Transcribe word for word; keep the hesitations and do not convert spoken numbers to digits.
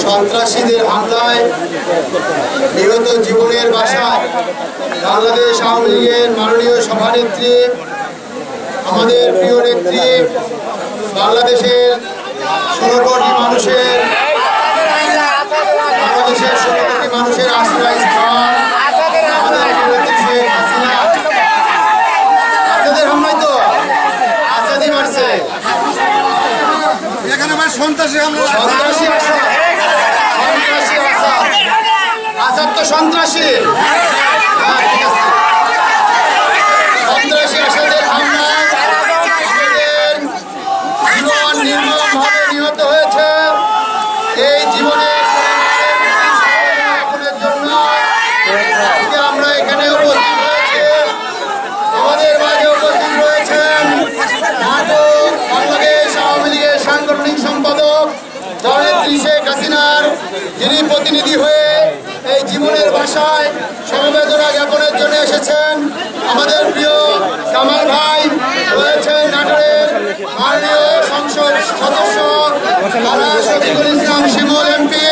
সন্ত্রাসীদের হামলায় নিহত জীবনের বাসায় বাংলাদেশ আওয়ামী লীগের মাননীয় সভানেত্রী, আমাদের প্রিয় নেত্রী, বাংলাদেশের ষোলো কোটি মানুষের বাংলাদেশের ষোলো কোটি মানুষের আশ্রয়স্থল আমাদের শেখ হাসিনা। আসাদের হামলায় তো আসাদই মারছে, এখানে আমার সন্ত্রাসী হামলা, সন্ত্রাসী আসাদ, সন্ত্রাসী আসাদ, আসাদ তো সন্ত্রাসী। সন্ত্রাসী আসাদের হামলায় জীবন নির্মমভাবে নিহত হয়েছে। এই জীবনের জন্য আমরা এখানে উপস্থিত হয়েছি। আমাদের মাঝে উপস্থিত রয়েছেন নাটক বাংলাদেশ আওয়ামী লীগের সাংগঠনিক সম্পাদক জননেত্রী শেখ হাসিনার, যিনি প্রতিনিধি হয়ে এই জীবনের বাসায় সমবেদনা জ্ঞাপনের জন্য এসেছেন। আমাদের প্রিয় কামাল ভাই রয়েছেন নাটোরের মাননীয় সংসদ সদস্য শফিকুল ইসলাম শিমুল এমপি।